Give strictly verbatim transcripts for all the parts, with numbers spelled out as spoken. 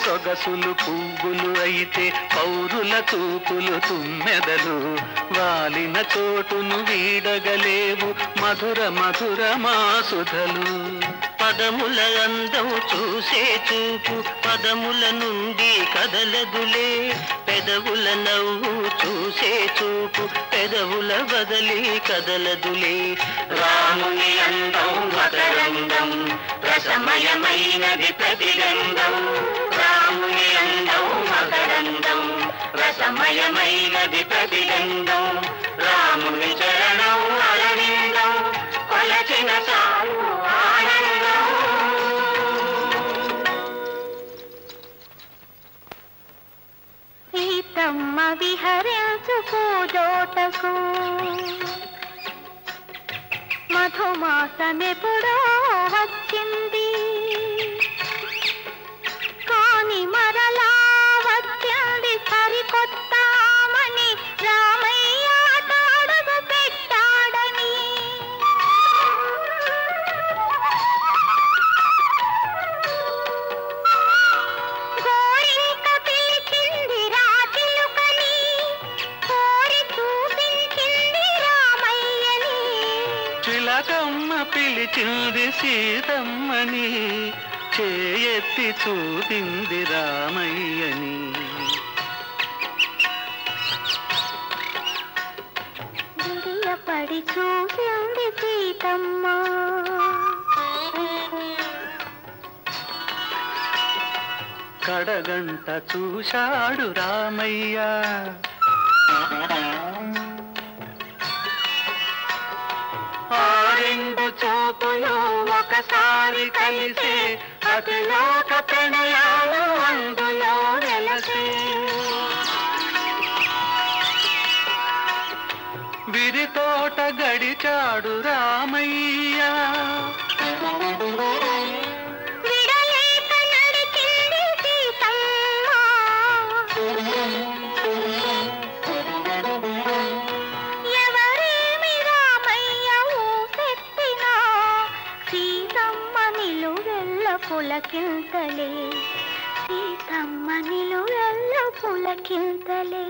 సొగసులు పువ్వులు అయితే పౌరుల చూపులు తుమ్మెదలు వాలిన చోటును వీడగలేవు మధుర మధుర మాసుధలు పదముల అందం చూసే చూపు పదముల నుండి కదలదులే పెదవుల నవ్వు చూసే చూపు పెదవుల బదలి కదలదులే రాముని అందం మకరందం రసమయమైనది ప్రతిగంధం రాముని అందం మకరందం రసమయమైనది ప్రతిగంధం రాముని చరణం అరవిందం కొలచిన చాలు ఆనందం. సీతమ్మ విహరించు పూజోటకు మధుమాసమెప్పుడో వచ్చింది కాని మరలా వచ్చింది సరికొత్తామని రామయ్య తాడుగు పెట్టాడని గోరింక పిలిచింది రాతిలుకని కోరి చూపించింది రామయ్యని చిలకమ్మ పిలిచింది సీతమ్మని చేయెత్తి చూపింది రామయ్యని విడియపడి చూసింది సీతమ్మ కడగంట చూశాడు రామయ్య ఆ రెండు చూపులు ఒకసారి కలిసే అతిలోక ప్రణయాలు అందులో వెలసే విరితోట గడిచాడు రామయ్య విడలేక నడిచింది సీతమ్మ ఎవరేమి రామయ్య ఊసెత్తినా సీతమ్మ నిలువెల్ల పులకింతలే సీతమ్మ నిలువెల్ల పులకింతలే.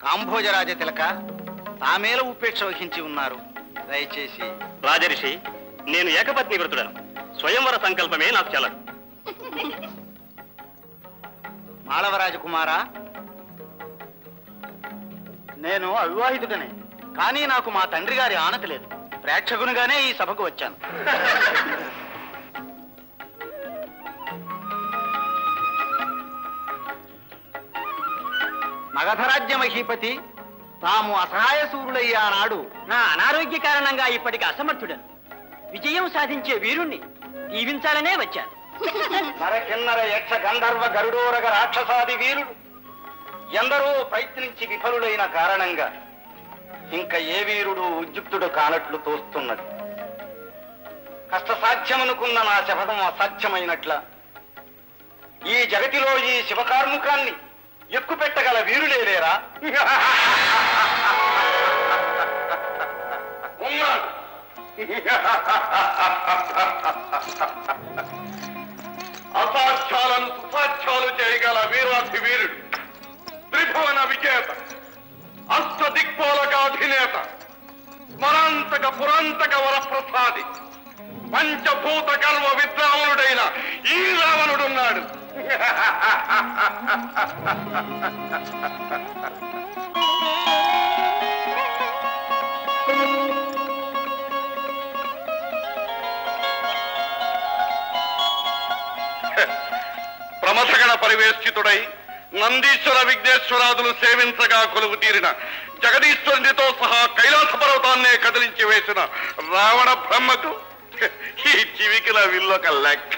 కాంభోజరాజ తిలక తామేల ఉపేక్ష వహించి ఉన్నారు. దయచేసి. రాజరిషి, నేను ఏకపత్ని వ్రతుడను. స్వయంవర సంకల్పమే నాకు చెల్లదు. మాళవరాజకుమారా, నేను అవివాహితుడనే, కానీ నాకు మా తండ్రి గారి ఆనతి లేదు. ప్రేక్షకునిగానే ఈ సభకు వచ్చాను. మగధరాజ్య మహీపతి తాము అసహాయ సూరులయ్యా నాడు నా అనారోగ్య కారణంగా ఇప్పటికి అసమర్థుడను. విజయం సాధించే వీరుణ్ణి దీవించాలనే వచ్చాను. నరకిన్నర యక్ష గంధర్వ గరుడోరగ రాక్షసాది వీరుడు ఎందరో ప్రయత్నించి విఫలులైన కారణంగా ఇంకా ఏ వీరుడు ఉద్యుక్తుడు కానట్లు తోస్తున్నది. కష్టసాధ్యమనుకున్న నా శపథం అసాధ్యమైనట్ల ఈ జగతిలో ఈ శివకార్ముకాన్ని ఎక్కు పెట్టగల వీరులేరా? ఉన్నాడు. అసాధ్యాలను సుసాధ్యాలు చేయగల వీరాధి వీరుడు, త్రిభువన విజేత, అష్ట దిక్పాలకాధినేత, స్మరాంతక పురాంతక వరప్రసాది, పంచభూత గర్వ విద్రావణుడైన ఈ రావణుడున్నాడు. ప్రమథగణ పరివేష్టితుడై నందీశ్వర విఘ్నేశ్వరాదులు సేవించగా కొలువు తీరిన జగదీశ్వరునితో సహా కైలాస పర్వతాన్నే కదిలించి వేసిన రావణ బ్రహ్మకు ఈ చివికిల విల్లొక లెక్క.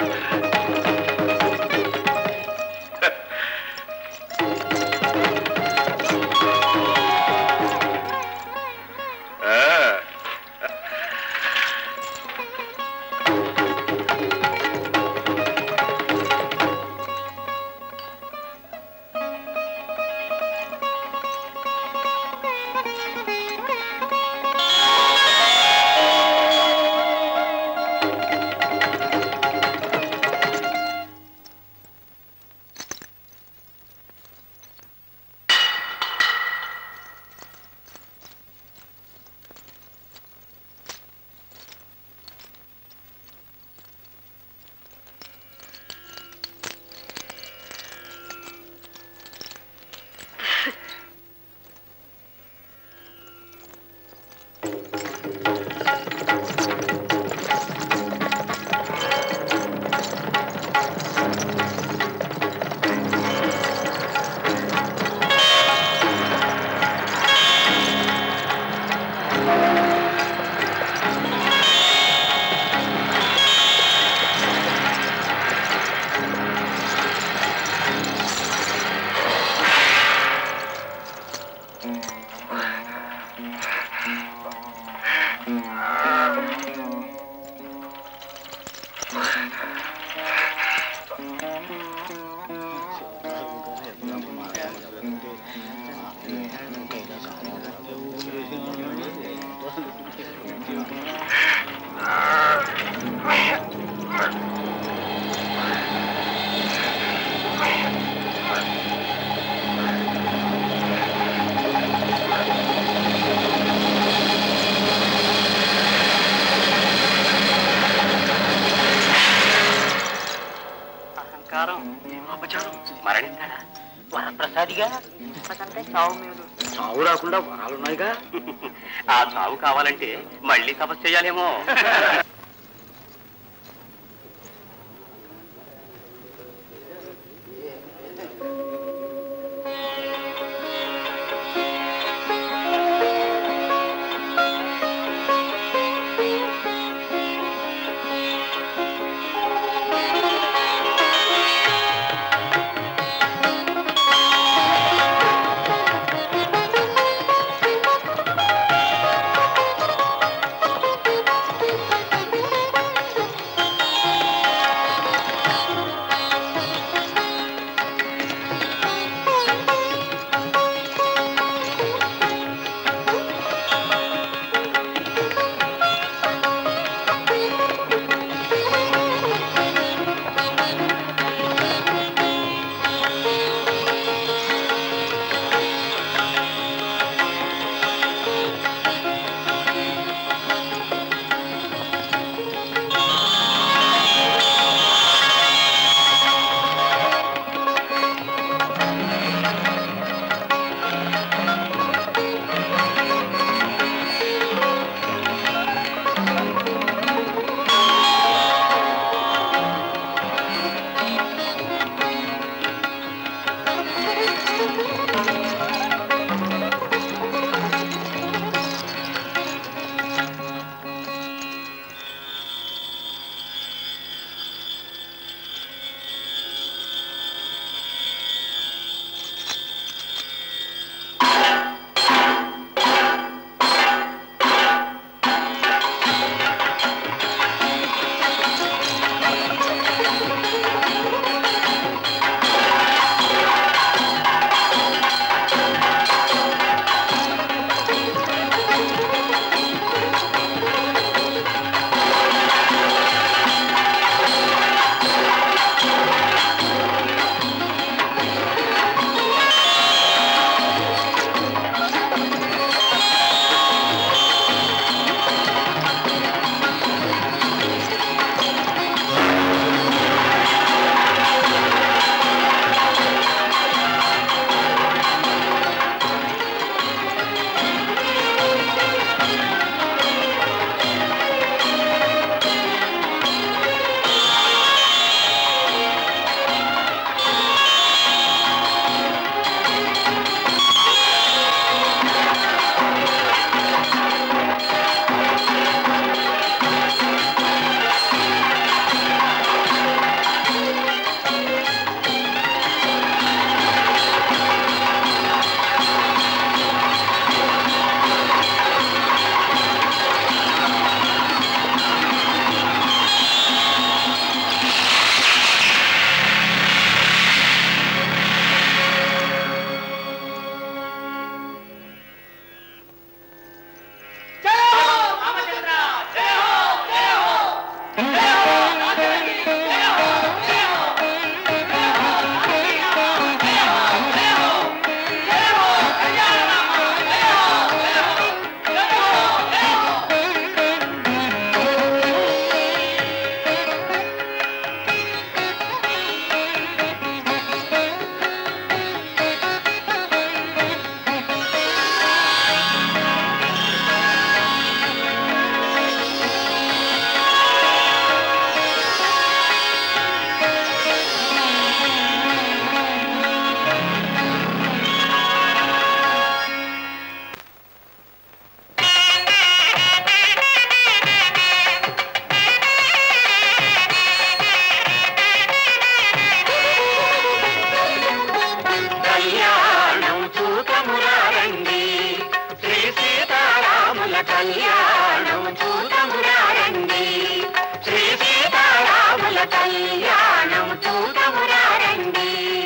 వరప్రసాదిగా చావు రాకుండా వరాలున్నాయిగా. ఆ చావు కావాలంటే మళ్ళీ తపస్సు చేయాలేమో. Thank you. కళ్యాణం చూతమురారండి శ్రీ సీతారాముల కళ్యాణం చూతమురారండి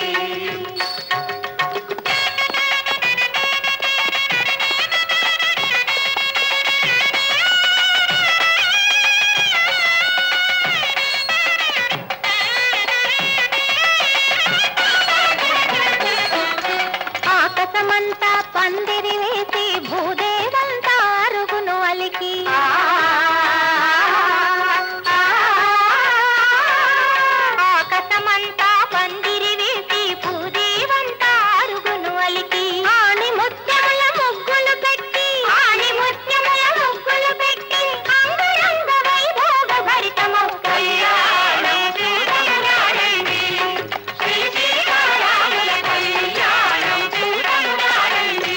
ఆకాశమంతా పందిరి వేసి భూదేవంతా అరుగును అలికి ఆకాశమంతా పందిరి వేసి భూదేవంతా అరుగును అలికి ఆని ముత్యముల ముగ్గులు పెట్టి ఆని ముత్యముల ముగ్గులు పెట్టి అంగరంగ వైభోగ భరితమౌ కళ్యాణం చూతమురారండి శ్రీ సీతారాముల కళ్యాణం చూతమురారండి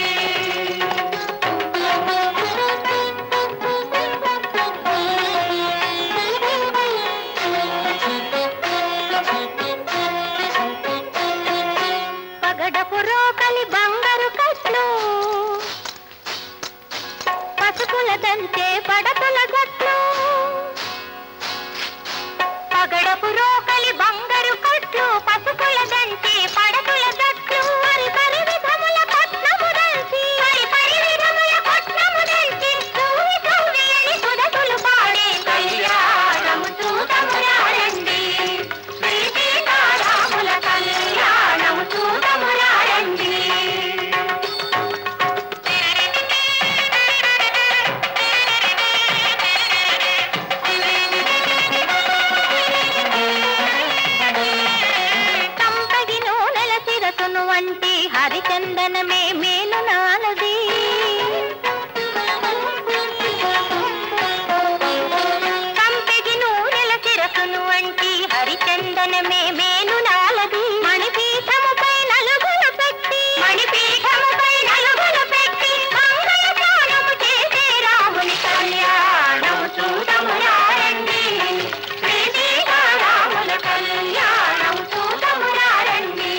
పగడపు రోకలి బంగారు కట్లు పసుపుల దంచే పడతుల గట్లు పగడపు రోకలి బంగారు కట్లు పసుపుల దంచే పడతుల గట్లు పరి పరి విధముల పట్నము దంచి పరి పరి విధముల పట్నము దంచి సూవి సూవి అని సుధతులు పాడే కళ్యాణము చూతమురారండి శ్రీ సీతారాముల కళ్యాణము చూతమురారండి తంపగి నూనెల శిరసును వంటి హరిచందనమే మేలు నాలది తంపగి నూనెల శిరసును వంటి హరిచందనమే మేలు నాలది మణిపీఠముపై నలుగులు పెట్టి మణిపీఠముపై నలుగులు పెట్టి మంగళ స్నానము చేసే రాముని కళ్యాణము చూతమురారండి శ్రీ సీతారాముల కళ్యాణం చూతమురారండి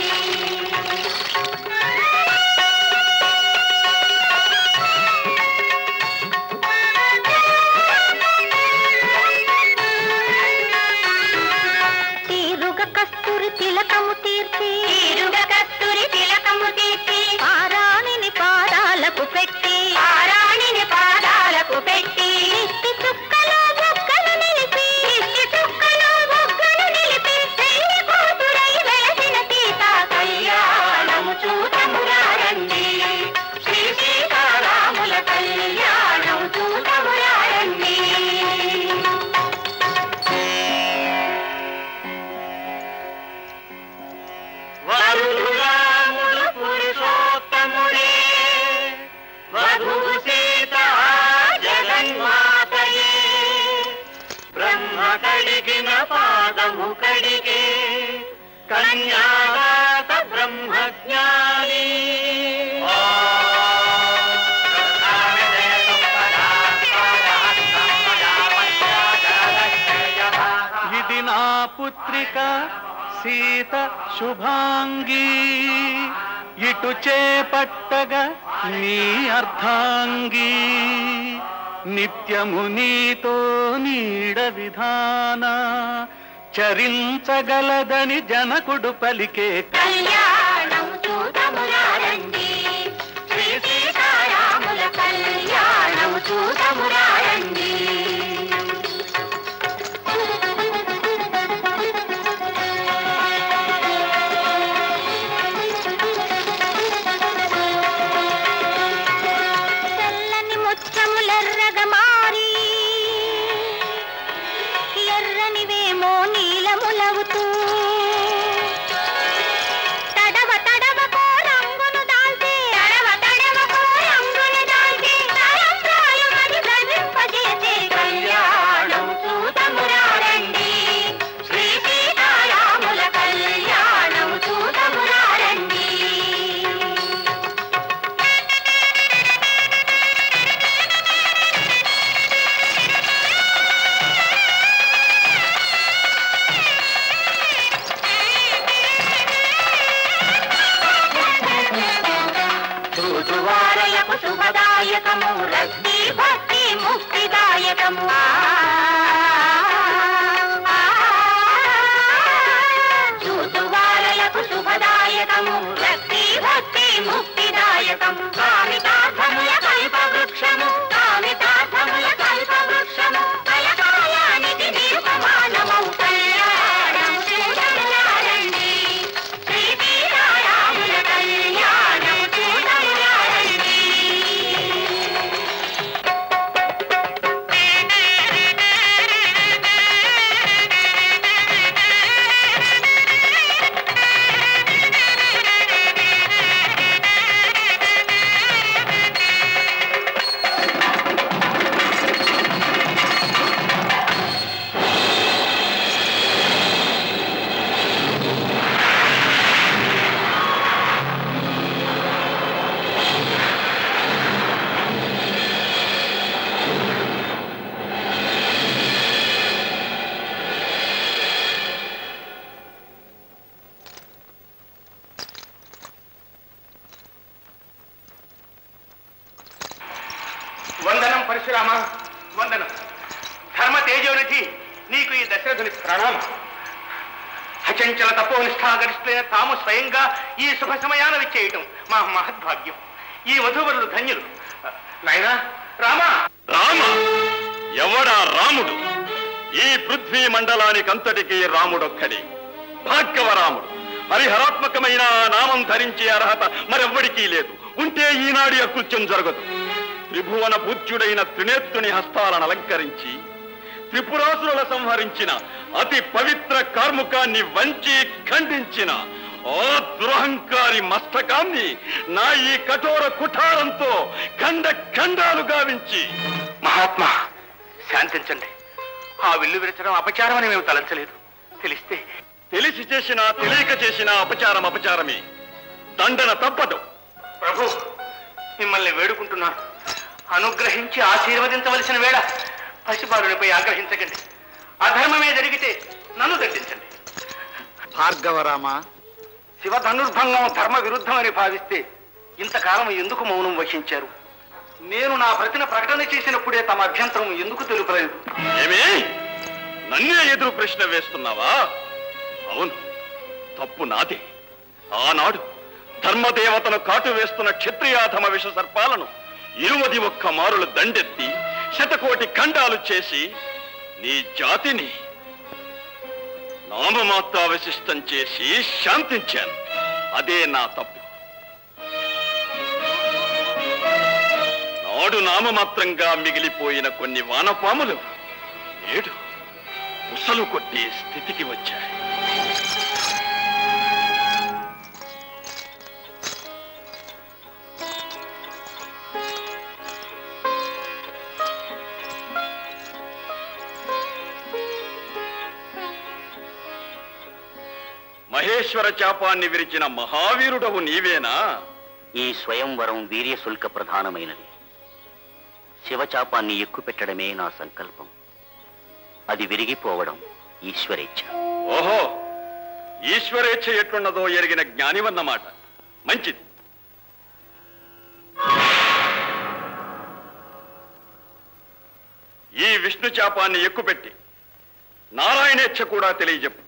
తీరుగ కస్తూరి తిలకము తీర్చి తీరుగ కస్తూరి తిలకము తీర్చి పారాణిని పాదాలకు పెట్టి పారాణిని పాదాలకు పెట్టి ఇష్టి చుక్కలో బొగ్గలు నిలిపి ఇష్టి చుక్కలో బొగ్గలు నిలిపి పెళ్లి కూతురై వెలసిన సీత కళ్యాణము చూతమురారండి శ్రీ సీతారాముల కళ్యాణం చూతమురారండి వరుడు రాముడు పురుషోత్తముడే వధువు సీత జగన్మాతయే బ్రహ్మ కడిగిన పాదము కడిగే కన్యాదాత బ్రహ్మజ్ఞాని ఇది నా పుత్రిక సీత శుభాంగి ఇటు చేపట్టగా నీ అర్ధాంగి నిత్యము నీతో నీడ విధాన చరించగలదని జనకుడు పలికే కళ్యాణం చూతమురారండి శ్రీ సీతారాముల కళ్యాణం చూతమురారండి తెల్లని ముత్యములెర్రగ మారి ఎర్రనివేమో నీలములవుతూ తడవ తడవ కోరంగును దాల్చే తడవ తడవ కోరంగును దాల్చే తలంబ్రాలు మది ధరింపజేసే కళ్యాణం చూతమురారండి శ్రీ సీతారాముల కళ్యాణం చూతమురారండి శుభదాయకము రక్తి భక్తి ముక్తిదాయకము చూతువారలకు శుభదాయకము భక్తి భక్తి ముక్తిదాయకం కామితార్థముల కల్ప వృక్షము కామితార్థముల కల్ప వృక్షము కలకాలానికి నిరుపమానమౌ కళ్యాణం చూడములారండి శ్రీరాముల కళ్యాణం చూడములారండి వందనం పరశురామ వందనం ధర్మ తేజోనిధి నీకు ఈ దశరథుని ప్రణామం అచంచల తపోనిష్టాగరిష్ఠులైన తాము స్వయంగా ఈ శుభ సమయాన విచ్చేయటం మా మహద్భాగ్యం ఈ వధూవరులు ధన్యులు నాయనా రామా రామ ఎవడా రాముడు ఈ పృథ్వీ మండలానికంతటికీ రాముడొక్కడే భార్గవ రాముడు హరిహరాత్మకమైన నామం ధరించే అర్హత మరెవ్వడికీ లేదు ఉంటే ఈనాడు అకృత్యం జరగదు త్రిభువన పూజ్యుడైన త్రినేత్రుని హస్తాలను అలంకరించి త్రిపురాసురుల సంహరించిన అతి పవిత్ర కార్ముకాన్ని వంచి ఖండించిన ఆ దురహంకారి మస్తకాన్ని నా ఈ కఠోర కుఠారంతో ఖండ ఖండాలు గావించి మహాత్మా శాంతించండి ఆ విల్లు విరచడం అపచారం అని మేము తలంచలేదు తెలిస్తే తెలిసి చేసినా తెలియక చేసిన అపచారం అపచారమే దండన తప్పదు ప్రభు మిమ్మల్ని వేడుకుంటున్నాను అనుగ్రహించి ఆశీర్వదించవలసిన వేళ పసిబాలునిపై ఆగ్రహించకండి అధర్మమే జరిగితే నన్ను దండించండి భార్గవరామ శివ ధనుర్భంగం ధర్మ విరుద్ధమని భావిస్తే ఇంతకాలం ఎందుకు మౌనం వహించారు నేను నా ప్రతిన ప్రకటన చేసినప్పుడే తమ అభ్యంతరం ఎందుకు తెలుపలేదు ఏమే నన్నే ఎదురు ప్రశ్న వేస్తున్నావా అవును తప్పు నాదే ఆనాడు ధర్మదేవతను కాటు వేస్తున్న క్షత్రియాధమ విష సర్పాలను ఇరువది ఒక్క మారులు దండెత్తి శతకోటి ఖండాలు చేసి నీ జాతిని నామమాత్రావశిష్టం చేసి శాంతించాను అదే నా తప్పు నాడు నామమాత్రంగా మిగిలిపోయిన కొన్ని వానపాములు నేడు ముసలు కొట్టే స్థితికి వచ్చాయి మహేశ్వర చాపాన్ని విరిచిన మహావీరుడవు నీవేనా? ఈ స్వయంవరం వీర్యశుల్క ప్రధానమైనది. శివచాపాన్ని ఎక్కుపెట్టడమే నా సంకల్పం. అది విరిగిపోవడం ఈశ్వరేచ్ఛ. ఓహో, ఈశ్వరేచ్ఛ ఎట్లున్నదో ఎరిగిన జ్ఞానివన్నమాట. మంచిది. ఈ విష్ణు చాపాన్ని ఎక్కుపెట్టి నారాయణేచ్ఛ కూడా తెలియజెప్పు.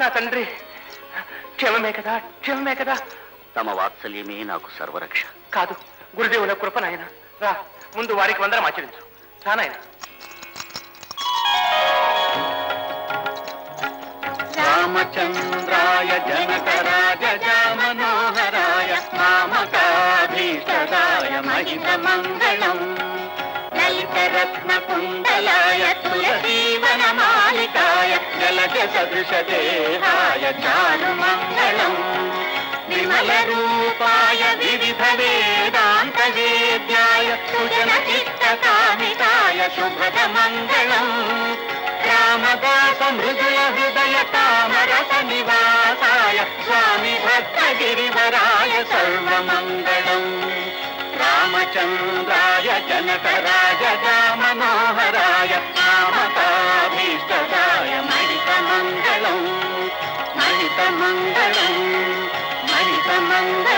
తండ్రి క్షేమమే కదా, క్షేమమే కదా? తమ వాత్సల్యమే నాకు సర్వరక్ష. కాదు, గురుదేవుల కృప నాయన. రా, ముందు వారికి వందనం ఆచరించు. రా నాయన. రామచంద్రాయ జనకరాజ మనోహరాయ మామకాభీష్టదాయ మహిత మంగళం లలితరత్న కుండలాయ తులసీవనమాలికాయ జలజ సదృశ దేహాయ చారు మంగళం విమల రూపాయ వివిధ వేదాంత వేద్యాయ సుజన చిత్త కామితాయ శుభద మంగళం రామదాస మృదుల హృదయ కామరస నివాసాయ స్వామి భక్తగిరివరాయ సర్వమంగళం రామచంద్రాయ జనకరాజ మనోహరాయ మామకాభీష్టదాయ మహిత మంగళం మహిత మంగళం మహిత మంగళం.